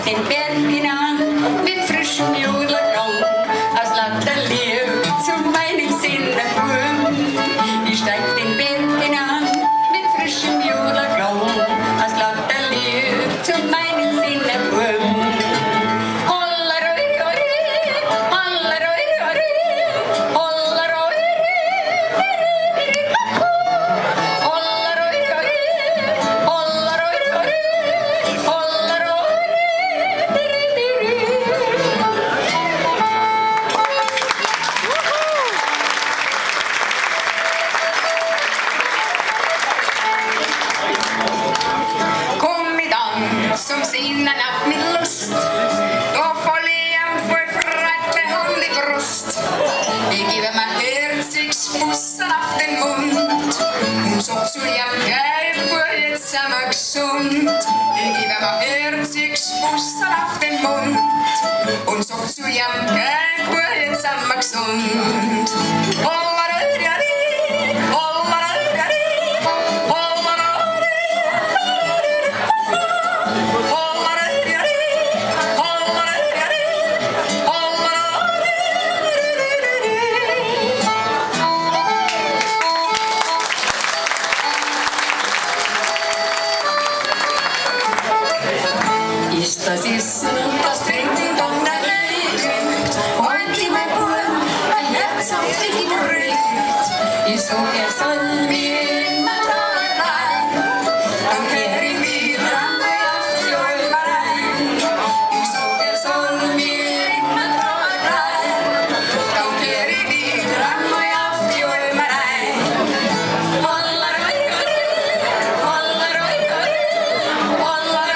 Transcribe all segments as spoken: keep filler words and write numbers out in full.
den Berg hinan mit frischem Jodelklang. Aus lauter Liebe zu meinem Sinnerbum. Ich steig den Berg hinan mit frischem Jodelklang. Aus lauter Liebe zu meinem Sinnerbum. Som sinnen av min lust, då får jag för fräcklig hand i bröst. Jag giver mig herzigspussen av den mund, hon såg så jag grej på ett sammaksund. Jag giver mig herzigspussen av den mund, hon såg så jag grej på ett sammaksund. Das ist nun das Trinken von der Lügt. Heute in mein Buch ein Herz auf dich gerückt. Ich sag, er soll mir immer treu bleiben. Dann kehr ich wieder an mich auf die Räuberei. Ich sag, er soll mir immer treu bleiben. Dann kehr ich wieder an mich auf die Räuberei. Holleroi, holleroi, holleroi.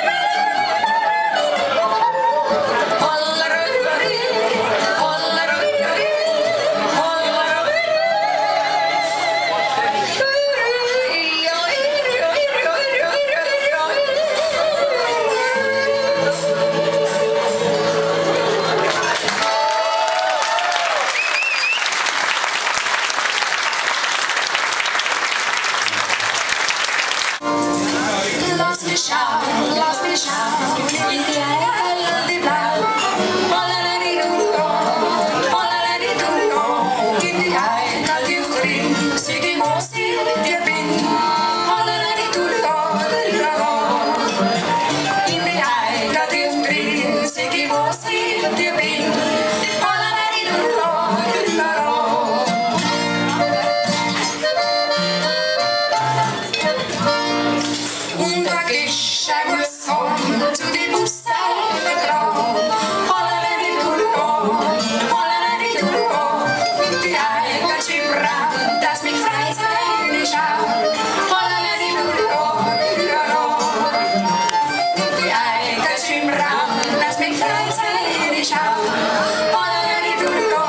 Lass mich schauen, lass mich schauen, in die Eier, die Blau. Hollerei-du-do, Hollerei-du-do, in die Eier, die drin, sieh die, wo sie mit dir bin. Hollerei-du-do, in die Eier, die drin, sieh die, wo sie mit dir bin. Hollerei-du-do. Und da ich ein muss kommen zu dem Busstein vertrauen. Hollerei-du-do, Hollerei-du-do, und die Eier, die brand, dass mich frei sein nicht schaut. Hollerei-du-do, und die Eier, die brand, dass mich frei sein nicht schaut. Hollerei-du-do.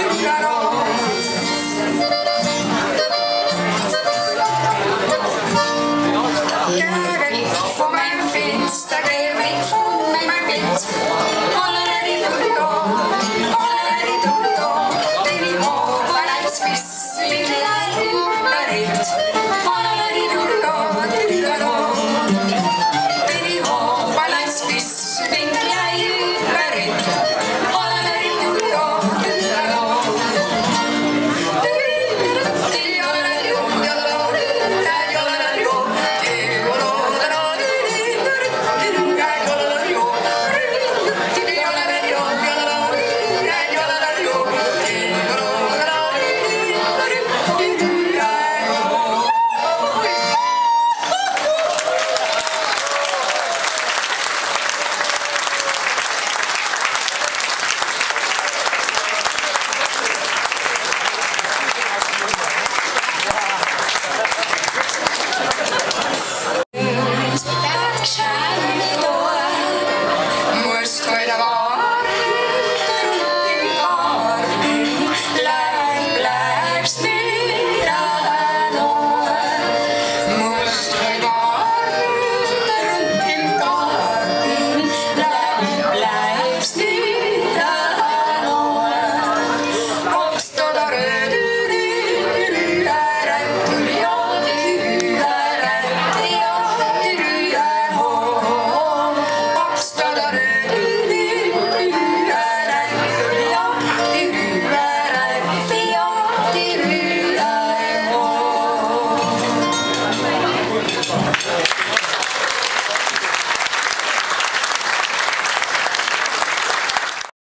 Von meinem Fenster, der Weg von meinem Bett. Hollerei-du-do, Hollerei-du-do, denn ich hab allein zu wissen, bin allein überredet. Hollerei-du-do, denn ich hab allein zu wissen, bin allein